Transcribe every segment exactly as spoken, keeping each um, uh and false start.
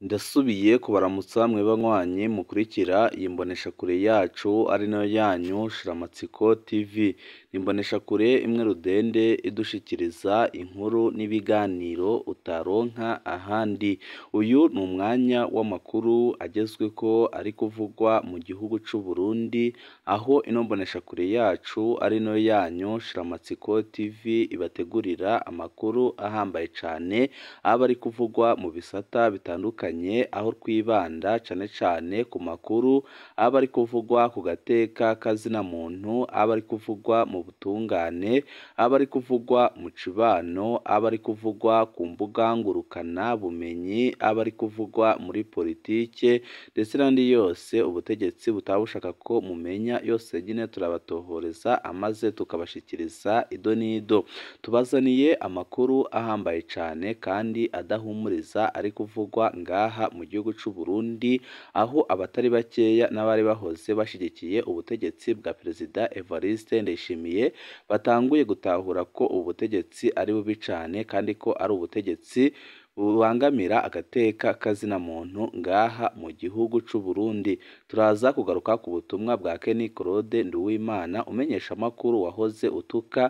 Ndasubiye kubaramutsa mwebwe banywanyi mukurikira iyi mboneshakure yacu ari nayo yanyu Shiramatsiko T V. Ni imboneshakure imwe rudende idushikiriza inkuru n'ibiganiro utaronka ahandi. Uyu ni umwanya w'amakuru agezweko ari kuvugwa mu gihugu c'u Burundi, aho ino mboneshakure yacu ari nayo yanyu Shiramatsiko T V ibategurira amakuru ahambaye cane aba ari kuvugwa mu bisata bitandukanye, aho twibanda cane cane ku makuru aba ari kuvugwa ku gateka kazina muntu, aba ari kuvugwa mu butungane, aba ari kuvugwa mu cibano, aba ari kuvugwa ku mbuga ngurukana bumenyi, aba ari kuvugwa muri politike ndetse n'andi yose ubutegetsi butaba bushaka ko mumenya, yose nyene turabatohoreza amaze tukabashikiriza ido n'ido. Tubazaniye amakuru ahambaye cane kandi adahumuriza ari kuvugwa ngaha mu gihugu c'u Burundi, aho abatari bakeya n'abari bahoze bashigikiye ubutegetsi bwa Perezida Evariste Ndayishimiye batanguye gutahura ko ubutegetsi ari bubi cane kandi ko ari ubutegetsi bubangamira agateka kazina muntu ngaha mu gihugu c'u Burundi. Turaza kugaruka ku butumwa bwa Kenny Claude Nduwimana, umenyesha amakuru wahoze utuka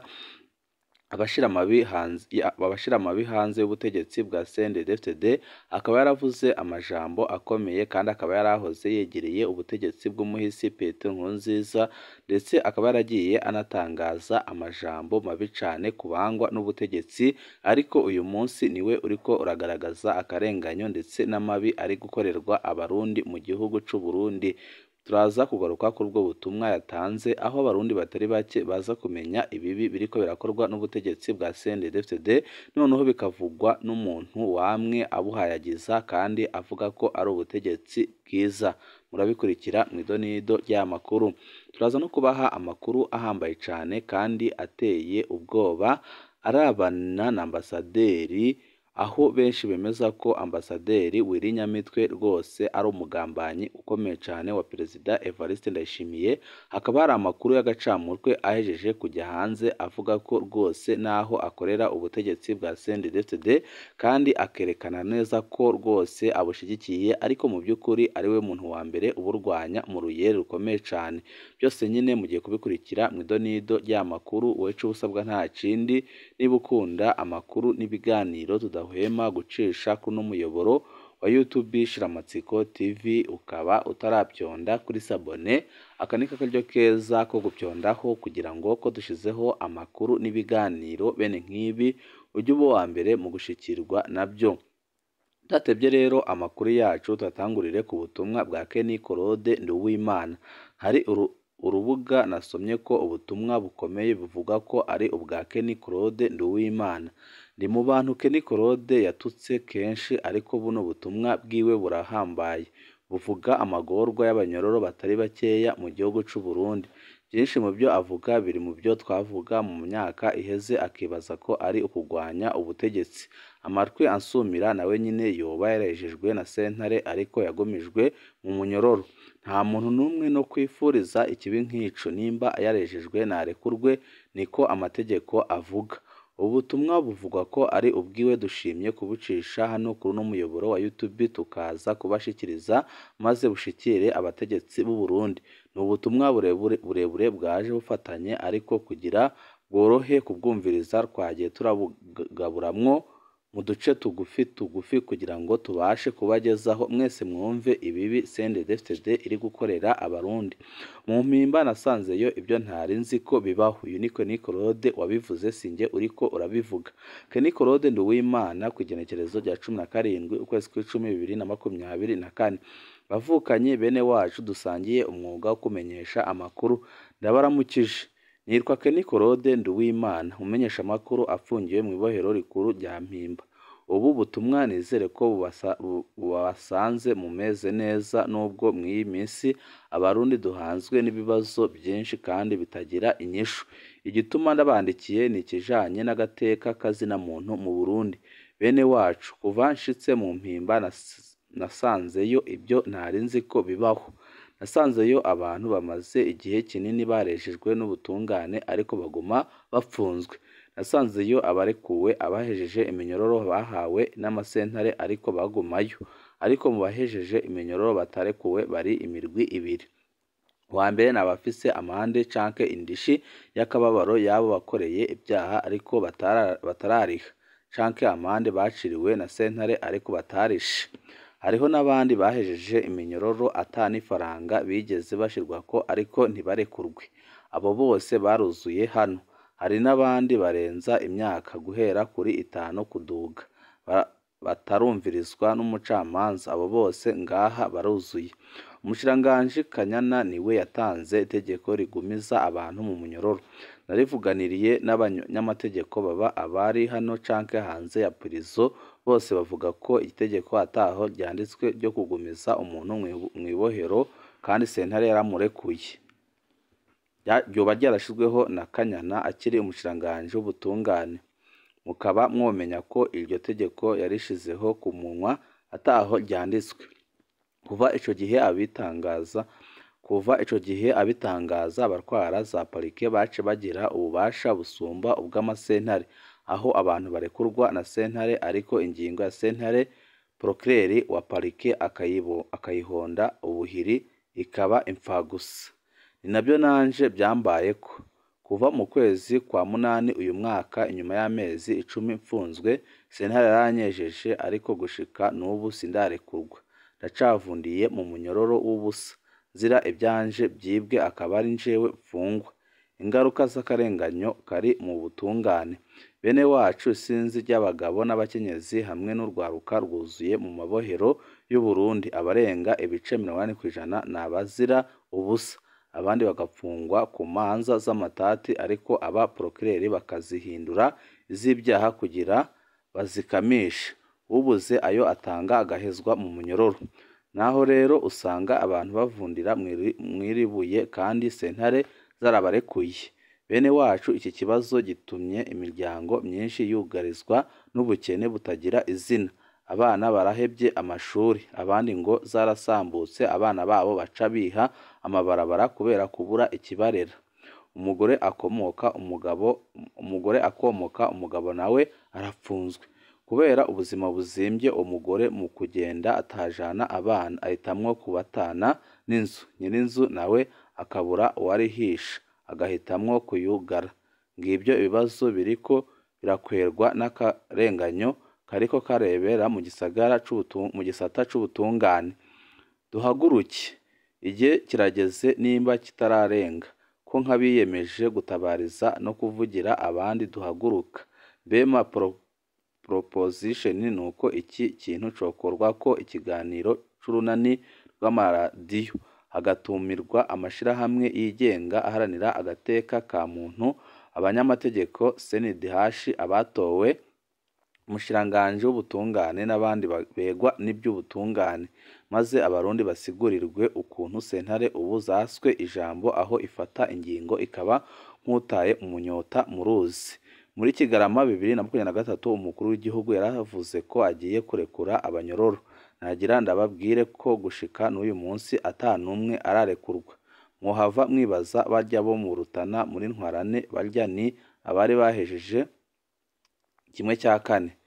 abashira amabi hanze abashira amabi hanze y'ubutegetsi bwa C N D D F D D, akaba yaravuze amajambo akomeye kandi akaba yarahoze yegereye ubutegetsi bw'umuhisi Petero Nkurunziza, ndetse akaba yaragiye anatangaza amajambo mabi cane kubangwa n'ubutegetsi, ariko uyu munsi niwe uriko uragaragaza akarenganyo ndetse n'amabi ari gukorerwa abarundi mu gihugu c'u Burundi. Turaza kugaruka kuri ubwo butumwa yatanze, aho abarundi batari bake baza kumenya ibibi biriko birakorwa n'ubutegetsi bwa C N D D F D D, noneho bikavugwa n'umuntu wamwe abuhayagiza kandi avuga ko ari ubutegetsi bwiza. Murabikurikira mw'idonido ry'aya makuru. Turaza no kubaha amakuru ahambaye cane kandi ateye ubwoba arabana na ambasaderi, aho benshi bemeza ko ambasaderi Wirinyamitwe rwose ari umugambanyi ukomeye cane wa Perezida Evariste Ndayishimiye. Hakaba hari amakuru y'agacamutwe ahejeje kujya hanze avuga ko rwose naho akorera ubutegetsi bwa C N D D F D D kandi akerekana neza ko rwose abushigikiye, ariko mu by'ukuri ari we muntu wa mbere uburwanya mu ruyere rukomeye cane. Byose nyine mugiye kubikurikira mw'idonido ry'aya makuru. Wewe ico usabwa nta kindi, niba ukunda amakuru n'ibiganiro tudahwema gucisha kuno muyoboro wa YouTube Shiramatsiko T V, ukaba utarabyonda kuri sabone, aka ni kakaryo keza ko gupyondaho kugira ngo ko dushizeho amakuru n'ibiganiro bene nk'ibi ujye uba wa mbere mu gushikirwa nabyo. Tutatevye rero amakuru yacu tutatangurire ku butumwa bwa Kenny Claude Nduwimana. Hari uru urubuga nasomye ko ubutumwa bukomeye buvuga ko ari ubwa Kenny Claude Nduwimana. Ndi mu bantu Kenny Claude yatutse kenshi, ariko buno butumwa bwiwe burahambaye, buvuga amagorwa y'abanyororo batari bakeya mu gihugu c'u Burundi. Byinshi mu byo avuga biri mu byo twavuga mu myaka iheze, akibaza ko ari ukugwanya ubutegetsi. Amatwi ansumira nawe nyine yoba yarejejwe na sentare, ariko yagomijwe mu munyororo. Nta muntu n'umwe no kwifuriza ikibi nk'ico, nimba yarejejwe narekurwe, niko amategeko avuga. Ubutumwa buvugwa ko ari ubwiwe, dushimye kubucisha hano kuri no muyoboro wa YouTube tukaza kubashikiriza maze bushikire abategetsi b'u Burundi. Ni ubutumwa burebure burebure bwaje bufatanye, ariko kugira bworohe kubwumviriza twagiye turabugaburamwo mu duce tugufi tugufi kugira ngo tubashe kubagezaho mwese mwumve ibibi C N D D F D D iri gukorera abarundi. Mu mpimba nasanzeyo ibyo ntari nzi ko bibaho. Uyu ni Kenny Claude wabivuze, sinjye uriko urabivuga. Kenny Claude Nduwimana ku igenekerezo rya cumi na karindwi ukwezi kw'icumi bibiri na makumyabiri na kane. Bavukanye bene wacu dusangiye umwuga wo kumenyesha amakuru, ndabaramukije. Nitwa Kenny Claude Nduwimana, umenyesha amakuru afungiwe mu ibohero rikuru rya Mpimba. Ubu butumwa nizere ko bubasanze mumeze neza, nubwo mw'iyi minsi abarundi duhanzwe n'ibibazo byinshi kandi bitagira inyishu. Igituma ndabandikiye ni ikijanye n'agateka kazina muntu mu Burundi. Bene wacu, kuva nshitse mu Mpimba nasanzeyo ibyo ntari nzi ko bibaho. Nasanzeyo abantu bamaze igihe kinini barejejwe n'ubutungane, ariko baguma bapfunzwe. Nasanzeyo abarekuwe abahejeje iminyororo bahawe n'amasentare, ariko bagumayo. ariko mu bahejeje iminyororo batarekuwe bari imirwi ibiri. Uwa mbere ni abafise amande canke indishi y'akababaro yabo bakoreye ibyaha ariko batarariha canke amande baciriwe na sentare ariko batarishe. Hariho n'abandi bahejeje iminyororo ata n'ifaranga bigeze bashirwako ariko ntibarekurwe. Abo bose baruzuye hano. Hari n'abandi barenza imyaka guhera kuri itanu kuduga batarumvirizwa n'umucamanza. Abo bose ngaha baruzuye. Umushikiranganji Kanyana niwe yatanze itegeko rigumiza abantu mu munyororo. Narivuganiriye n'abanyamategeko baba abari hano canke hanze ya prison, bose bavuga ko itegeko ataho ryanditswe ryo kugumiza umuntu mw'ibohero kandi sentare yaramurekuye. Ryoba ryarashizweho na Kanyana akiri umushikiranganji w'ubutungane. Mukaba mwomenya ko iryo tegeko yarishizeho ku munwa ataho ryanditswe. Kuva ico gihe abitangaza kuva ico gihe abitangaza abarwara za parike bace bagira ububasha busumba ubw'amasentare, aho abantu barekurwa na sentare ariko ingingo ya sentare procureur wa parike akayibo akayihonda ubuhiri ikaba impfagusa. Ni nabyo nanje byambayeko. Kuva mu kwezi kwa munani uyu mwaka, inyuma y'amezi icumi mfunzwe, sentare yaranyejeje ariko gushika n'ubu sindarekurwa. Ndacavundiye mu munyororo w'ubusa zira ibyanje byibwe akaba ari njewe mfungwa. Ingaruka z'akarenganyo kari mu butungane. Bene wacu sinzi ry'abagabo n'abakenyezi hamwe n'urwaruka rwuzuye mu mabohero y'u Burundi. Abarenga ibice mirongo inani kw'ijana n'abazira ubusa, abandi bagapfungwa ku manza z'amatati ariko aba procureur bakazihindura iz'ibyaha kugira bazikamishe. Ubuze ayo atanga agahezwa mu munyororo. Naho rero usanga abantu bavundira mwiribuye kandi sentare zarabarekuye. Bene wacu iki kibazo gitumye imiryango myinshi yugarizwa n'ubukene butagira izina. Abana barahebye amashuri, abandi ngo zarasambutse abana babo baca biha amabarabara kubera kubura ikibarera. Umugore akomoka umugabo umugore akomoka umugabo nawe arapfunzwe. Kubera ubuzima buzimbye, umugore mu kugenda atajana abana ahitamwo kubatana n'inzu. Nyirinzu nawe akabura uwarihisha agahitamwo kuyugara. Ngibyo ibibazo biriko birakwerwa n'akarenganyo kariko karebera mu gisagara mu gisata c'ubutungane. Duhaguruke, igihe kirageze nimba kitararenga ko nk'abiyemeje gutabariza no kuvugira abandi duhaguruka. Bema pro proposition nuko iki kintu cokorwa ko ikiganiro c'urunani rw'amaradiyo hagatumirwa amashirahamwe yigenga aharanira agateka ka muntu, abanyamategeko C N D H, abatowe umushikiranganji w'ubutungane n'abandi begwa n'iby'ubutungane, maze abarundi basigurirwe ukuntu sentare ubu zaswe ijambo aho ifata ingingo ikaba nk'utaye umunyota mu ruzi. Muri Kigarama bibiri na makumyabiri na gatatu umukuru w'igihugu yaravuze ko agiye kurekura abanyororo. Nagira ndababwire ko gushika n'uyu munsi ata numwe ararekurwa. Mwohava mwibaza barya bo mu Rutana muri Ntwarane barya ni abari bahejeje kimwe cya kane.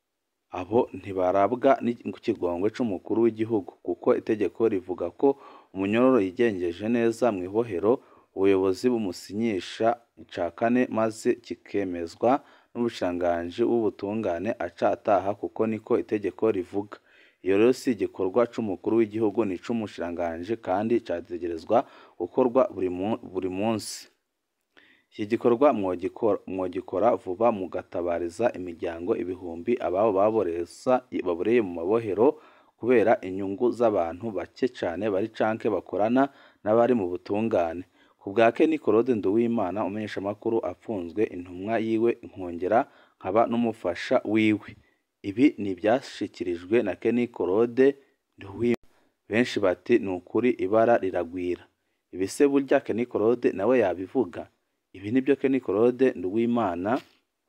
Abo ntibarabwa n'ikigongwe c'umukuru w'igihugu kuko itegeko rivuga ko umunyororo yigengeje neza mu ibohero ubuyobozi bumusinyisha ica kane maze kikemezwa n'ubushikiranganji w'ubutungane aca ataha kuko niko itegeko rivuga. Iyo rero si igikorwa c'umukuru w'igihugu ni c'umushikiranganji kandi categerezwa gukorwa buri munsi. Iki gikorwa mwogikora vuba mugatabariza imiryango ibihumbi ababo baboresa baboreye mu mabohero kubera inyungu z'abantu bake cane bari canke bakorana n'abari mu butungane. Kubwa Nininahazwe Nduwimana umenyesha amakuru apfunzwe, intumwa yiwe nkongera nkaba n'umufasha wiwe. Ibi ni byashikirijwe na Nininahazwe Nduwimana. Benshi bati ni ukuri ibara riragwira. Ibise burya Nininahazwe nawe yabivuga. Ibi nibyo Nininahazwe Nduwimana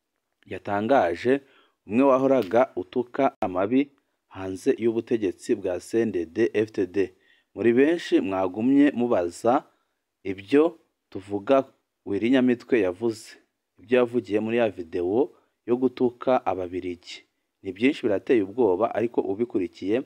yatangaje, umwe wahoraga utuka amabi hanze y'ubutegetsi bwa C N D D F D D. Muri benshi mwagumye mubaza ibyo tuvuga Wirinyamitwe yavuze, ibyo yavugiye muri ya video yo gutuka ababirigi. Ni byinshi birateye ubwoba, ariko ubikurikiye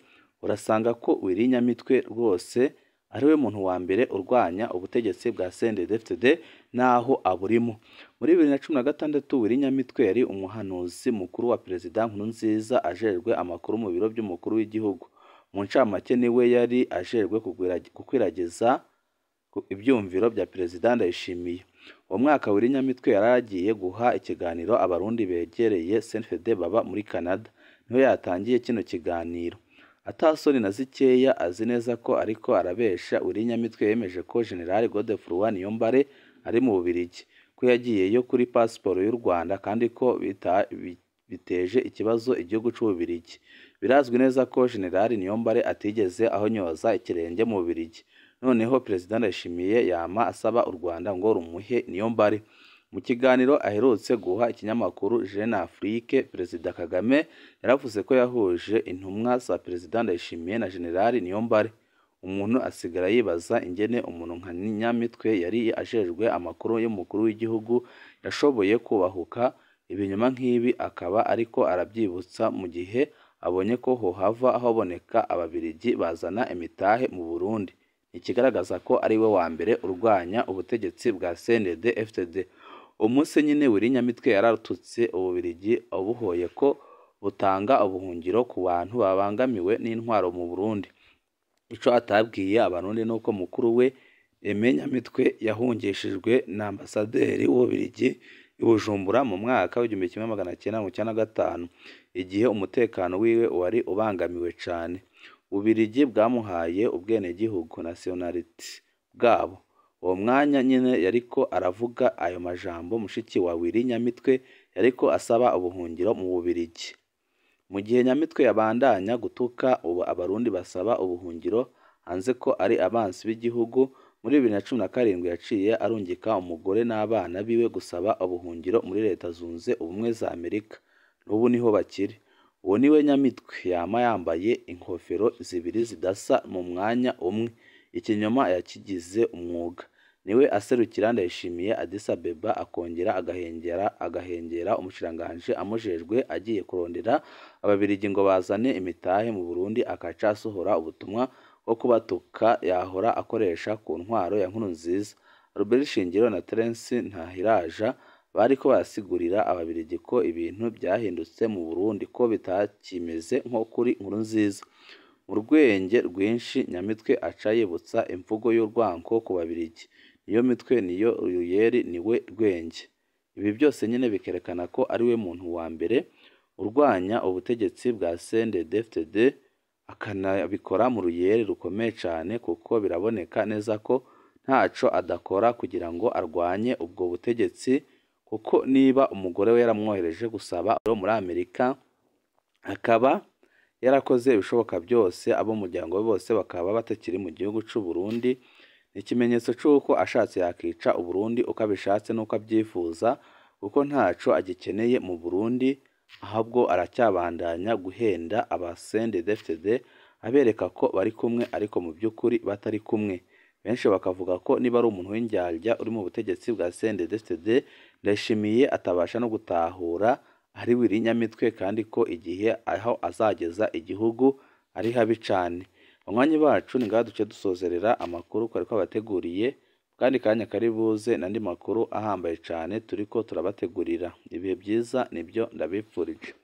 urasanga ko Wirinyamitwe rwose ariwe muntu wa mbere urwanya ubutegetsi bwa C N D D F D D naho aburimo. Muri bibiri na cumi na gatandatu Wirinyamitwe yari umuhanuzi mukuru wa Perezida Nkurunziza ajejwe amakuru mu biro by'umukuru w'igihugu. Mu ncamake niwe yari ajejwe gukwiragiza ibyumviro bya Perezida Ndayishimiye. Uwo mwaka Wirinyamitwe yaragiye guha ikiganiro abarundi begereye C N D D F D D baba muri Canada. Niho yatangiye kino kiganiro. Atasoni na zikeya azi neza ko ariko arabesha Wirinyamitwe yemeje ko General Godefroid Niyombare ari mu Bubiligi, ko yagiyeyo kuri passport y'u Rwanda kandi ko bita, biteje ikibazo igihugu cy'u Bubiligi. Birazwi neza ko General Niyombare atigeze ahonyoza ikirenge mu Bubiligi. Noneho Perezida Ndayishimiye yama asaba u Rwanda ngo rumuhe Niyombare. Mu kiganiro aherutse guha ikinyamakuru Jeune Afrique, Perezida Kagame yaravuze ko yahuje intumwa za Perezida Ndayishimiye na General Niyombare. Umuntu asigara yibaza ingene umuntu nka Nyamitwe yari ajejwe amakuru y'umukuru w'igihugu yashoboye kubahuka ibinyoma nk'ibi, akaba ariko arabyibutsa mu gihe abonye ko hohava haboneka ababiligi bazana imitahe mu Burundi. Ikigaragaza ko ari we wa mbere urwanya ubutegetsi bwa C N D D F D D. Umunsi nyine Wirinyamitwe yararututse Ububiligi abuhoye ko butanga ubuhungiro ku bantu babangamiwe n'intwaro mu Burundi. Ico atabwiye abarundi nuko mukuru we Nyamitwe yahungishijwe na ambasaderi w'Ububiligi i Bujumbura mu mwaka w'igihumbi kimwe magana cyenda mirongo icyenda na gatanu, igihe umutekano wiwe wari ubangamiwe cyane. Ububiligi bwamuhaye ubwenegihugu nationality bwabo. Uwo mwanya nyine yariko aravuga ayo majambo mushiki wa Wirinyamitwe yariko asaba ubuhungiro mu Bubiligi. Mu gihe Nyamitwe yabandanya gutuka ubu abarundi basaba ubuhungiro hanze ko ari abansi b'igihugu, muri bibiri na cumi na karindwi yaciye arungika umugore n'abana biwe gusaba ubuhungiro muri Leta Zunze Ubumwe za Amerika. N'ubu niho bakiri. Uwo niwe Nyamitwe yama yambaye inkofero zibiri zidasa mu mwanya umwe. Ikinyoma yakigize umwuga. Niwe aserukira Ndayishimiye Addis Abeba, akongera agahengera agahengera umushiranganje amujejwe agiye kurondera ababiligi ngo bazane imitahe mu Burundi, akaca asohora ubutumwa bwo kubatuka yahora akoresha ku ntwaro ya Nkurunziza. Robert Shingiro na Terence Ntahiraja bariko barasigurira ababiligi ko ibintu byahindutse mu Burundi, ko bitakimeze nko kuri Nkurunziza. Mu rwenge rwinshi Nyamitwe aca yibutsa imvugo y'urwanko ku babiligi. Niyo mitwe niyo ruyeri niwe rwenge. Ibi byose nyine bikerekana ko ari we muntu wa mbere urwanya ubutegetsi bwa C N D D F D D, akanabikora mu ruyeri rukomeye cyane, kuko biraboneka neza ko ntaco adakora kugira ngo arwanye ubwo butegetsi, kuko niba umugore we yaramwohereje gusaba muri Amerika, akaba yarakoze ibishoboka byose, abo muryango we bose bakaba batakiri mu gihugu cy'u Burundi, ikimenyetso cy'uko ashatse yakica Uburundi uko abishatse n'uko abyifuza, kuko ntaco agikeneye mu Burundi, ahubwo aracyabandanya guhenda aba C N D D F D D abereka ko bari kumwe ariko mu by'ukuri batari kumwe. Benshi bakavuga ko niba ari umuntu w'indyarya uri mu butegetsi bwa C N D D F D D, Ndayishimiye atabasha no gutahura ari Wirinyamitwe, kandi ko igihe aho azageza igihugu ari habi cyane. Banywanyi bacu ni ngaha duce dusozerera amakuru twari twabateguriye, kandi kanya kari buze n'andi makuru ahambaye cyane turiko turabategurira. Ibihe byiza nibyo ndabipfurije.